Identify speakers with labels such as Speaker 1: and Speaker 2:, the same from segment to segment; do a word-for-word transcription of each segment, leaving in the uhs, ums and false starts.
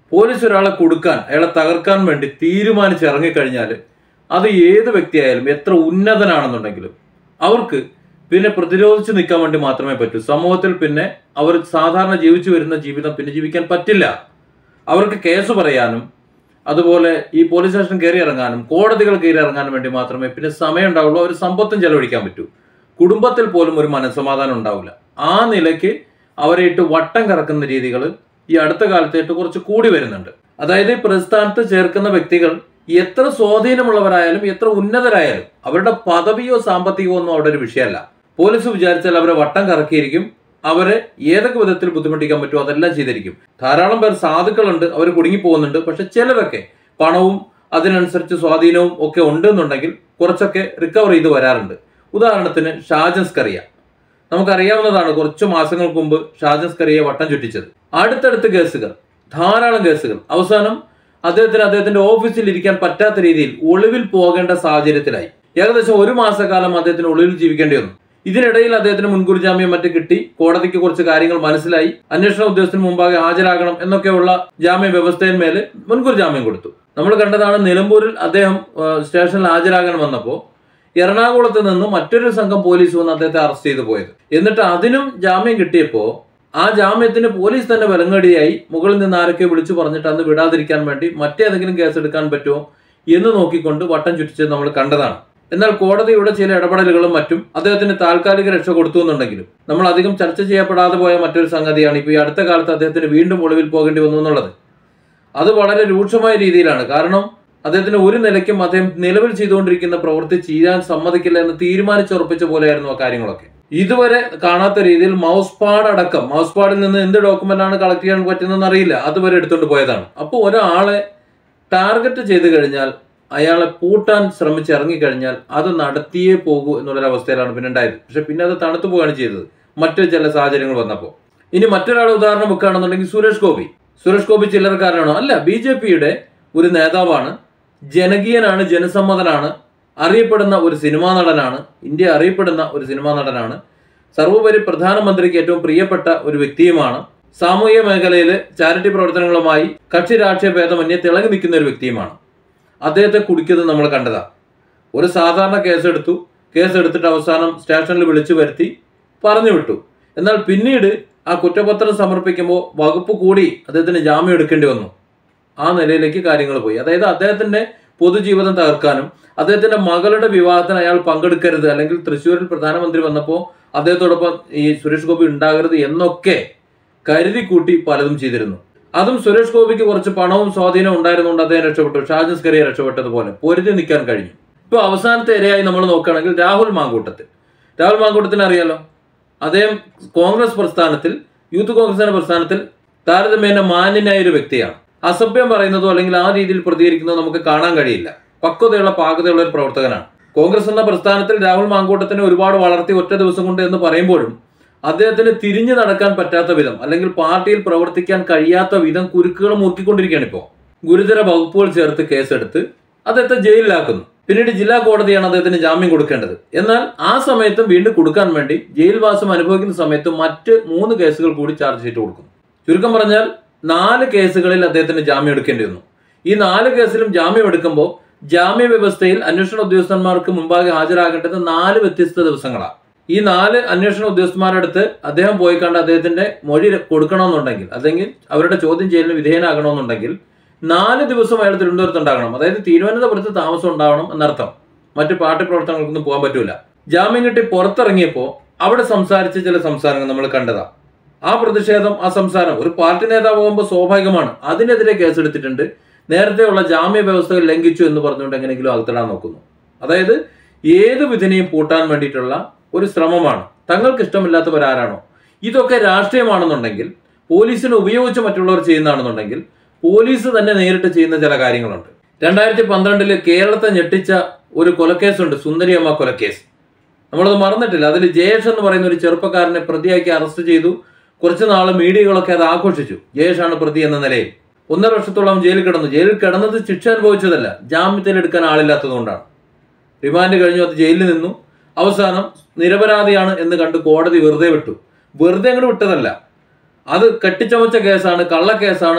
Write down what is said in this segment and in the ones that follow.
Speaker 1: Police ഒരാളെ കൊടുക്കാൻ, അയാളെ തകർക്കാൻ വേണ്ടി തീരുമാനിച്ച് ഇറങ്ങിക്കഴിഞ്ഞാൽ അത് ഏത് വ്യക്തിയായാലും എത്ര ഉന്നതനാണെന്നുണ്ടെങ്കിലും അവർക്ക് പിന്നെ പ്രതിരോധിച്ച് നിൽക്കാൻ വേണ്ടി മാത്രമേ പറ്റൂ. സമൂഹത്തിൽ പിന്നെ അവർ സാധാരണ ജീവിച്ചു വരുന്ന ജീവിതം പിന്നെ ജീവിക്കാൻ പറ്റില്ല. അവർക്ക് കേസ് പറയാനും അതുപോലെ ഈ പോലീസ് സ്റ്റേഷൻ കയറി ഇറങ്ങാനും കോടതികൾ കയറി ഇറങ്ങാനും വേണ്ടി മാത്രമേ പിന്നെ സമയം ഉണ്ടാവുള്ളൂ. ഒരു സമ്പത്തും ചെലവഴിക്കാൻ പറ്റൂ. കുടുംബത്തിൽ പോലും ഒരു മനസ്സമാധാനം ഉണ്ടാവില്ല. ആ നിലയ്ക്ക് അവരെ ഇട്ട് വട്ടം കറക്കുന്ന രീതികൾ ഈ അടുത്ത കാലത്തായിട്ട് കുറച്ച് കൂടി വരുന്നുണ്ട്. അതായത് ഈ പ്രസ്ഥാനത്ത് ചേർക്കുന്ന വ്യക്തികൾ എത്ര സ്വാധീനമുള്ളവരായാലും എത്ര ഉന്നതരായാലും അവരുടെ പദവിയോ സാമ്പത്തികമോ ഒന്നും അവിടെ ഒരു വിഷയമല്ല. പോലീസ് വിചാരിച്ചാൽ അവരെ വട്ടം കറക്കിയിരിക്കും. അവരെ ഏതൊക്കെ വിധത്തിൽ ബുദ്ധിമുട്ടിക്കാൻ പറ്റുമോ അതെല്ലാം ചെയ്തിരിക്കും. ധാരാളം പേർ സാധുക്കളുണ്ട്, അവർ കുടുങ്ങിപ്പോകുന്നുണ്ട്. പക്ഷെ ചിലരൊക്കെ പണവും അതിനനുസരിച്ച് സ്വാധീനവും ഒക്കെ ഉണ്ടെന്നുണ്ടെങ്കിൽ കുറച്ചൊക്കെ റിക്കവർ ചെയ്ത് വരാറുണ്ട്. ഉദാഹരണത്തിന് ഷാജൻ സ്കറിയ നമുക്കറിയാവുന്നതാണ്. കുറച്ച് മാസങ്ങൾക്ക് മുമ്പ് ഷാജൻ സ്കറിയെ വട്ടം ചുറ്റിച്ചത്. അടുത്തടുത്ത് കേസുകൾ, ധാരാളം കേസുകൾ. അവസാനം അദ്ദേഹത്തിന് അദ്ദേഹത്തിന്റെ ഓഫീസിൽ ഇരിക്കാൻ പറ്റാത്ത രീതിയിൽ ഒളിവിൽ പോകേണ്ട സാഹചര്യത്തിലായി. ഏകദേശം ഒരു മാസക്കാലം അദ്ദേഹത്തിന് ഒളിവിൽ ജീവിക്കേണ്ടി വന്നു. ഇതിനിടയിൽ അദ്ദേഹത്തിന് മുൻകൂർ ജാമ്യം മറ്റും കിട്ടി. കോടതിക്ക് കുറച്ച് കാര്യങ്ങൾ മനസ്സിലായി. അന്വേഷണ ഉദ്യോഗസ്ഥന് മുമ്പാകെ ഹാജരാകണം എന്നൊക്കെയുള്ള ജാമ്യ വ്യവസ്ഥയിന്മേൽ മുൻകൂർ ജാമ്യം കൊടുത്തു. നമ്മൾ കണ്ടതാണ് നിലമ്പൂരിൽ അദ്ദേഹം സ്റ്റേഷനിൽ ഹാജരാകാൻ വന്നപ്പോൾ എറണാകുളത്ത് നിന്ന് മറ്റൊരു സംഘം പോലീസ് വന്ന് അദ്ദേഹത്തെ അറസ്റ്റ് ചെയ്തു പോയത്. എന്നിട്ട് അതിനും ജാമ്യം കിട്ടിയപ്പോൾ ആ ജാമ്യത്തിന് പോലീസ് തന്നെ വിലങ്ങടിയായി മുകളിൽ നിന്ന് ആരൊക്കെ വിളിച്ചു പറഞ്ഞിട്ട് അന്ന് വിടാതിരിക്കാൻ വേണ്ടി മറ്റേതെങ്കിലും കേസ് എടുക്കാൻ പറ്റുമോ എന്ന് നോക്കിക്കൊണ്ട് വട്ടം ചുറ്റിച്ചത് നമ്മൾ കണ്ടതാണ്. എന്നാൽ കോടതിയുടെ ചില ഇടപെടലുകളും മറ്റും അദ്ദേഹത്തിന് താൽക്കാലിക രക്ഷ കൊടുത്തു എന്നുണ്ടെങ്കിലും നമ്മൾ അധികം ചർച്ച ചെയ്യപ്പെടാതെ പോയ മറ്റൊരു സംഗതിയാണ് ഇപ്പോൾ ഈ അടുത്ത കാലത്ത് അദ്ദേഹത്തിന് വീണ്ടും ഒളിവിൽ പോകേണ്ടി വന്നു എന്നുള്ളത്. അത് വളരെ രൂക്ഷമായ രീതിയിലാണ്. കാരണം അദ്ദേഹത്തിന് ഒരു നിലയ്ക്കും അദ്ദേഹം നിലവിൽ ചെയ്തുകൊണ്ടിരിക്കുന്ന പ്രവൃത്തി ചെയ്യാൻ സമ്മതിക്കില്ല എന്ന് തീരുമാനിച്ചുറപ്പിച്ച പോലെയായിരുന്നു ആ കാര്യങ്ങളൊക്കെ. ഇതുവരെ കാണാത്ത രീതിയിൽ മൗസ് പാഡ് അടക്കം, മൗസ് പാഡിൽ നിന്ന് എന്ത് ഡോക്യുമെന്റ് ആണ് കളക്ട് ചെയ്യാൻ പറ്റുന്നതെന്ന് അറിയില്ല, അതുവരെ എടുത്തുകൊണ്ട് പോയതാണ്. അപ്പോൾ ഒരാളെ ടാർഗറ്റ് ചെയ്ത് കഴിഞ്ഞാൽ, അയാളെ പൂട്ടാൻ ശ്രമിച്ച് ഇറങ്ങിക്കഴിഞ്ഞാൽ അത് നടത്തിയേ പോകൂ എന്നുള്ളൊരവസ്ഥയിലാണ് പിന്നെ ഉണ്ടായത്. പക്ഷെ പിന്നെ അത് തണുത്തു പോവുകയാണ് ചെയ്തത് മറ്റു ചില സാഹചര്യങ്ങൾ വന്നപ്പോൾ. ഇനി മറ്റൊരാൾ ഉദാഹരണം വെക്കുകയാണെന്നുണ്ടെങ്കിൽ സുരേഷ് ഗോപി. സുരേഷ് ഗോപി ചില്ലറക്കാരനാണോ? അല്ല, ബി ജെ പിയുടെ ഒരു നേതാവാണ്, ജനകീയനാണ്, ജനസമ്മതനാണ്, അറിയപ്പെടുന്ന ഒരു സിനിമാ നടനാണ്, ഇന്ത്യ അറിയപ്പെടുന്ന ഒരു സിനിമാ നടനാണ്, സർവോപരി പ്രധാനമന്ത്രിക്ക് ഏറ്റവും പ്രിയപ്പെട്ട ഒരു വ്യക്തിയുമാണ്, സാമൂഹിക മേഖലയിൽ ചാരിറ്റി പ്രവർത്തനങ്ങളുമായി കക്ഷി രാഷ്ട്രീയ ഭേദമന്യേ തിളങ്ങി നിൽക്കുന്ന ഒരു വ്യക്തിയുമാണ്. അദ്ദേഹത്തെ കുടിക്കുന്നത് നമ്മൾ കണ്ടതാ. ഒരു സാധാരണ കേസെടുത്തു, കേസെടുത്തിട്ട് അവസാനം സ്റ്റേഷനിൽ വിളിച്ചു വരുത്തി പറഞ്ഞു വിട്ടു. എന്നാൽ പിന്നീട് ആ കുറ്റപത്രം സമർപ്പിക്കുമ്പോൾ വകുപ്പ് കൂടി അദ്ദേഹത്തിന് ജാമ്യം എടുക്കേണ്ടി വന്നു. ആ നിലയിലേക്ക് കാര്യങ്ങൾ പോയി. അതായത് അദ്ദേഹത്തിന്റെ പൊതുജീവിതം തകർക്കാനും അദ്ദേഹത്തിന്റെ മകളുടെ വിവാഹത്തിന് അയാൾ പങ്കെടുക്കരുത്, അല്ലെങ്കിൽ തൃശ്ശൂരിൽ പ്രധാനമന്ത്രി വന്നപ്പോൾ അദ്ദേഹത്തോടൊപ്പം ഈ സുരേഷ് ഗോപി ഉണ്ടാകരുത് എന്നൊക്കെ കരുതി കൂട്ടി പലതും ചെയ്തിരുന്നു. അതും സുരേഷ് ഗോപിക്ക് കുറച്ച് പണവും സ്വാധീനവും ഉണ്ടായിരുന്നുകൊണ്ട് അദ്ദേഹം രക്ഷപ്പെട്ടു. ഷാജൻ സ്കറിയ രക്ഷപ്പെട്ടതുപോലെ പൊരുതി നിൽക്കാൻ കഴിഞ്ഞു. ഇപ്പോൾ അവസാനത്തെ ഇരയായി നമ്മൾ നോക്കുകയാണെങ്കിൽ രാഹുൽ മാങ്കൂട്ടത്തിൽ. രാഹുൽ മാങ്കൂട്ടത്തിന് അറിയാലോ, അദ്ദേഹം കോൺഗ്രസ് പ്രസ്ഥാനത്തിൽ, യൂത്ത് കോൺഗ്രസിന്റെ പ്രസ്ഥാനത്തിൽ താരതമ്യേന മാന്യനായ ഒരു വ്യക്തിയാണ്. അസഭ്യം പറയുന്നതോ അല്ലെങ്കിൽ ആ രീതിയിൽ പ്രതികരിക്കുന്നതോ നമുക്ക് കാണാൻ കഴിയില്ല. പക്വതയുള്ള പാകതയുള്ള ഒരു പ്രവർത്തകനാണ്. കോൺഗ്രസ് എന്ന പ്രസ്ഥാനത്തിൽ രാഹുൽ മാങ്കൂട്ടത്തിനെ ഒരുപാട് വളർത്തി ഒറ്റ ദിവസം കൊണ്ട് എന്ന് പറയുമ്പോഴും അദ്ദേഹത്തിന് തിരിഞ്ഞു നടക്കാൻ പറ്റാത്ത വിധം, അല്ലെങ്കിൽ പാർട്ടിയിൽ പ്രവർത്തിക്കാൻ കഴിയാത്ത വിധം കുരുക്കുകൾ മുറുക്കിക്കൊണ്ടിരിക്കുകയാണ്. ഇപ്പോൾ ഗുരുതര വകുപ്പുകൾ ചേർത്ത് കേസെടുത്ത് അദ്ദേഹത്തെ ജയിലിലാക്കുന്നു. പിന്നീട് ജില്ലാ കോടതിയാണ് അദ്ദേഹത്തിന് ജാമ്യം കൊടുക്കേണ്ടത്. എന്നാൽ ആ സമയത്തും വീണ്ടും കൊടുക്കാൻ വേണ്ടി ജയിൽവാസം അനുഭവിക്കുന്ന സമയത്ത് മറ്റ് മൂന്ന് കേസുകൾ കൂടി ചാർജ് ഷീറ്റ് കൊടുക്കുന്നു. ചുരുക്കം പറഞ്ഞാൽ നാല് കേസുകളിൽ അദ്ദേഹത്തിന് ജാമ്യം എടുക്കേണ്ടി വന്നു. ഈ നാല് കേസിലും ജാമ്യം എടുക്കുമ്പോൾ ജാമ്യ വ്യവസ്ഥയിൽ അന്വേഷണ ഉദ്യോഗസ്ഥന്മാർക്ക് മുമ്പാകെ ഹാജരാകേണ്ടത് നാല് വ്യത്യസ്ത ദിവസങ്ങളാണ്. ഈ നാല് അന്വേഷണ ഉദ്യോഗസ്ഥന്മാരുടെ അടുത്ത് അദ്ദേഹം പോയി കണ്ട് അദ്ദേഹത്തിന്റെ മൊഴി കൊടുക്കണമെന്നുണ്ടെങ്കിൽ, അല്ലെങ്കിൽ അവരുടെ ചോദ്യം ചെയ്യലിന് വിധേയനാകണമെന്നുണ്ടെങ്കിൽ നാല് ദിവസം അയാൾ തിരുവനന്തപുരത്ത് ഉണ്ടാകണം. അതായത് തിരുവനന്തപുരത്ത് താമസം ഉണ്ടാവണം എന്നർത്ഥം. മറ്റു പാർട്ടി പ്രവർത്തനങ്ങൾക്കൊന്നും പോകാൻ പറ്റൂല. ജാമ്യം കിട്ടി പുറത്തിറങ്ങിയപ്പോൾ അവിടെ സംസാരിച്ച ചില സംസാരങ്ങൾ നമ്മൾ കണ്ടതാ. ആ പ്രതിഷേധം, ആ സംസാരം ഒരു പാർട്ടി നേതാവാകുമ്പോൾ സ്വാഭാവികമാണ്. അതിനെതിരെ കേസെടുത്തിട്ടുണ്ട്. നേരത്തെയുള്ള ജാമ്യ വ്യവസ്ഥകൾ ലംഘിച്ചു എന്ന് പറഞ്ഞുകൊണ്ട് എങ്ങനെയെങ്കിലും അകത്തിടാൻ നോക്കുന്നു. അതായത് ഏത് വിധിനെയും പൂട്ടാൻ വേണ്ടിയിട്ടുള്ള ഒരു ശ്രമമാണ്. തങ്ങൾക്ക് ഇഷ്ടമില്ലാത്തവരാരാണോ, ഇതൊക്കെ രാഷ്ട്രീയമാണെന്നുണ്ടെങ്കിൽ, പോലീസിനെ ഉപയോഗിച്ച് മറ്റുള്ളവർ ചെയ്യുന്നതാണെന്നുണ്ടെങ്കിൽ പോലീസ് തന്നെ നേരിട്ട് ചെയ്യുന്ന ചില കാര്യങ്ങളുണ്ട്. രണ്ടായിരത്തി പന്ത്രണ്ടില് കേരളത്തെ ഞെട്ടിച്ച ഒരു കൊലക്കേസുണ്ട്, സുന്ദരിയമ്മ കൊലക്കേസ്. നമ്മളത് മറന്നിട്ടില്ല. അതിൽ ജയേഷ് എന്ന് പറയുന്ന ഒരു ചെറുപ്പക്കാരനെ പ്രതിയാക്കി അറസ്റ്റ് ചെയ്തു. കുറച്ച് നാൾ മീഡിയകളൊക്കെ അത് ആഘോഷിച്ചു. ജയേഷാണ് പ്രതി എന്ന നിലയിൽ. ഒന്നര വർഷത്തോളം ജയിലിൽ കിടന്നു. ജയിലിൽ കിടന്നത് ശിക്ഷ അനുഭവിച്ചതല്ല, ജാമ്യത്തിലെടുക്കാൻ ആളില്ലാത്തത് കൊണ്ടാണ്. റിമാൻഡ് കഴിഞ്ഞു, അത് ജയിലിൽ നിന്നു. അവസാനം നിരപരാധിയാണ് എന്ന് കണ്ട് കോടതി വെറുതെ വിട്ടു. വെറുതെ അങ്ങോട്ട് വിട്ടതല്ല, അത് കെട്ടിച്ചമച്ച കേസാണ്, കള്ളക്കേസാണ്,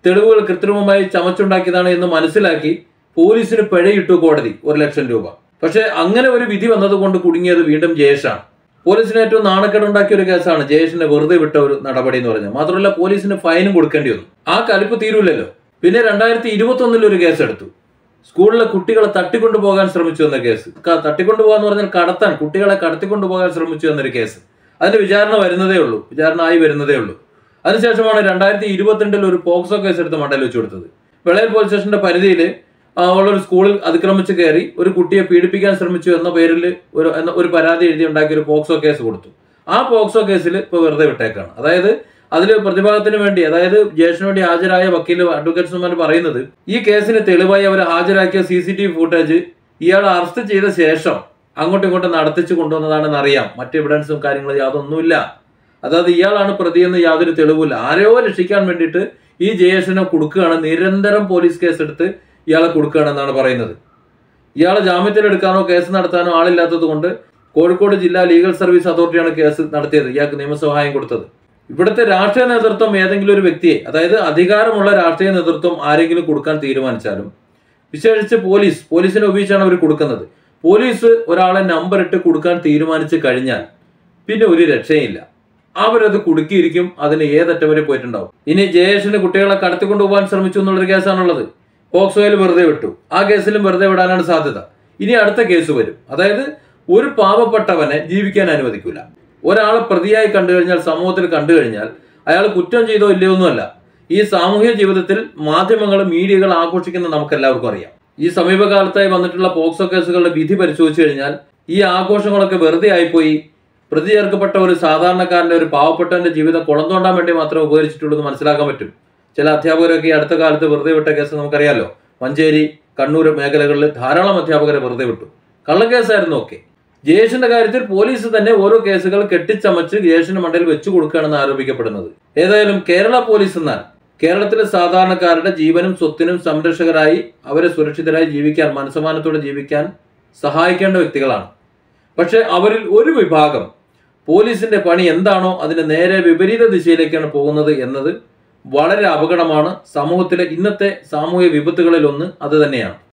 Speaker 1: തെളിവുകൾ കൃത്രിമമായി ചമച്ചുണ്ടാക്കിയതാണ് എന്ന് മനസ്സിലാക്കി പോലീസിന് പിഴയിട്ടു കോടതി ഒരു ലക്ഷം രൂപ. പക്ഷെ അങ്ങനെ ഒരു വിധി വന്നതുകൊണ്ട് കുടുങ്ങിയത് വീണ്ടും ജയേഷാണ്. പോലീസിന് ഏറ്റവും നാണക്കേടുണ്ടാക്കിയ ഒരു കേസാണ് ജയേഷിനെ വെറുതെ വിട്ട ഒരു നടപടി എന്ന് പറഞ്ഞത്. മാത്രമല്ല പോലീസിന് ഫൈനും കൊടുക്കേണ്ടി വന്നു. ആ കലിപ്പ് തീരൂലല്ലോ. പിന്നെ രണ്ടായിരത്തി ഇരുപത്തി ഒന്നിൽ ഒരു കേസ് എടുത്തു. സ്കൂളിലെ കുട്ടികളെ തട്ടിക്കൊണ്ടു പോകാൻ ശ്രമിച്ചു എന്ന കേസ്. തട്ടിക്കൊണ്ടു പോകാന്ന് പറഞ്ഞാൽ കടത്താൻ, കുട്ടികളെ കടത്തിക്കൊണ്ടു പോകാൻ ശ്രമിച്ചു എന്നൊരു കേസ്. അതിന്റെ വിചാരണ വരുന്നതേ ഉള്ളൂ, വിചാരണ ആയി വരുന്നതേ ഉള്ളൂ. അതിനുശേഷമാണ് രണ്ടായിരത്തി ഇരുപത്തിരണ്ടിൽ ഒരു പോക്സോ കേസ് എടുത്ത് മണ്ടയിൽ വെച്ചു കൊടുത്തത്. വെളയിൽ പോലീസ് സ്റ്റേഷന്റെ പരിധിയിൽ ഉള്ളൊരു സ്കൂളിൽ അതിക്രമിച്ച് കയറി ഒരു കുട്ടിയെ പീഡിപ്പിക്കാൻ ശ്രമിച്ചു എന്ന പേരിൽ ഒരു ഒരു പരാതി എഴുതി ഉണ്ടാക്കി ഒരു പോക്സോ കേസ് കൊടുത്തു. ആ പോക്സോ കേസിൽ ഇപ്പോൾ വെറുതെ വിട്ടേക്കാണ്. അതായത് അതിൽ പ്രതിഭാഗത്തിന് വേണ്ടി, അതായത് ജയേഷിന് വേണ്ടി ഹാജരായ വക്കീൽ അഡ്വക്കേറ്റ്സുമാർ പറയുന്നത് ഈ കേസിന് തെളിവായി അവർ ഹാജരാക്കിയ C C T V footage ഇയാൾ അറസ്റ്റ് ചെയ്ത ശേഷം അങ്ങോട്ടും ഇങ്ങോട്ടും നടത്തിച്ചു കൊണ്ടുവന്നതാണെന്ന് അറിയാം. മറ്റ് എവിഡൻസും കാര്യങ്ങളും യാതൊന്നുമില്ല. അതായത് ഇയാളാണ് പ്രതിയെന്ന് യാതൊരു തെളിവില്ല. ആരെയോ രക്ഷിക്കാൻ വേണ്ടിയിട്ട് ഈ ജയേഷിനെ കൊടുക്കുകയാണ്. നിരന്തരം പോലീസ് കേസെടുത്ത് ഇയാളെ കൊടുക്കുകയാണെന്നാണ് പറയുന്നത്. ഇയാളെ ജാമ്യത്തിലെടുക്കാനോ കേസ് നടത്താനോ ആളില്ലാത്തത് കൊണ്ട് കോഴിക്കോട് ജില്ലാ ലീഗൽ സർവീസ് അതോറിറ്റിയാണ് കേസ് നടത്തിയത്, ഇയാൾക്ക് നിയമസഹായം കൊടുത്തത്. ഇവിടുത്തെ രാഷ്ട്രീയ നേതൃത്വം ഏതെങ്കിലും ഒരു വ്യക്തിയെ, അതായത് അധികാരമുള്ള രാഷ്ട്രീയ നേതൃത്വം ആരെങ്കിലും കൊടുക്കാൻ തീരുമാനിച്ചാലും, വിശേഷിച്ച് പോലീസ് പോലീസിനെ ഉപയോഗിച്ചാണ് അവർ കൊടുക്കുന്നത്. പോലീസ് ഒരാളെ നമ്പർ ഇട്ട് കൊടുക്കാൻ തീരുമാനിച്ചു കഴിഞ്ഞാൽ പിന്നെ ഒരു രക്ഷയില്ല. അവരത് കുടുക്കിയിരിക്കും. അതിന് ഏതറ്റം വരെ പോയിട്ടുണ്ടാവും. ഇനി ജയേഷിന് കുട്ടികളെ കടത്തിക്കൊണ്ടുപോകാൻ ശ്രമിച്ചു എന്നുള്ളൊരു കേസാണുള്ളത്. പോക്സോയിൽ വെറുതെ വിട്ടു. ആ കേസിലും വെറുതെ വിടാനാണ് സാധ്യത. ഇനി അടുത്ത കേസ് വരും. അതായത് ഒരു പാവപ്പെട്ടവനെ ജീവിക്കാൻ അനുവദിക്കില്ല. ഒരാളെ പ്രതിയായി കണ്ടു കഴിഞ്ഞാൽ, സമൂഹത്തിൽ കണ്ടു കഴിഞ്ഞാൽ അയാൾ കുറ്റം ചെയ്തോ ഇല്ലയോ ഒന്നുമല്ല. ഈ സാമൂഹ്യ ജീവിതത്തിൽ മാധ്യമങ്ങൾ, മീഡിയകൾ ആഘോഷിക്കുന്നത് നമുക്കെല്ലാവർക്കും അറിയാം. ഈ സമീപകാലത്തായി വന്നിട്ടുള്ള പോക്സോ കേസുകളുടെ വിധി പരിശോധിച്ചു കഴിഞ്ഞാൽ ഈ ആഘോഷങ്ങളൊക്കെ വെറുതെ ആയിപ്പോയി. പ്രതി ചേർക്കപ്പെട്ട ഒരു സാധാരണക്കാരന്റെ, ഒരു പാവപ്പെട്ടവന്റെ ജീവിതം കുളം തോണ്ടാൻ വേണ്ടി മാത്രമേ ഉപകരിച്ചിട്ടുള്ളൂ എന്ന് മനസ്സിലാക്കാൻ പറ്റും. ചില അധ്യാപകരൊക്കെ ഈ അടുത്ത കാലത്ത് വെറുതെ വിട്ട കേസ് നമുക്കറിയാലോ. മഞ്ചേരി, കണ്ണൂർ മേഖലകളിൽ ധാരാളം അധ്യാപകരെ വെറുതെ വിട്ടു. കള്ളക്കേസായിരുന്നു ഒക്കെ. ജയേഷിന്റെ കാര്യത്തിൽ പോലീസ് തന്നെ ഓരോ കേസുകൾ കെട്ടിച്ചമച്ച് ജയേഷിന്റെ മണ്ടയിൽ വെച്ചു കൊടുക്കുകയാണെന്ന് ആരോപിക്കപ്പെടുന്നത്. ഏതായാലും കേരള പോലീസ് എന്നാൽ കേരളത്തിലെ സാധാരണക്കാരുടെ ജീവനും സ്വത്തിനും സംരക്ഷകരായി, അവരെ സുരക്ഷിതരായി ജീവിക്കാൻ, മനസ്സമാനത്തോടെ ജീവിക്കാൻ സഹായിക്കേണ്ട വ്യക്തികളാണ്. പക്ഷെ അവരിൽ ഒരു വിഭാഗം പോലീസിന്റെ പണി എന്താണോ അതിന് നേരെ വിപരീത ദിശയിലേക്കാണ് പോകുന്നത് എന്നത് വളരെ അപകടമാണ്. സമൂഹത്തിലെ ഇന്നത്തെ സാമൂഹ്യ വിപത്തുകളിൽ ഒന്ന് അത് തന്നെയാണ്.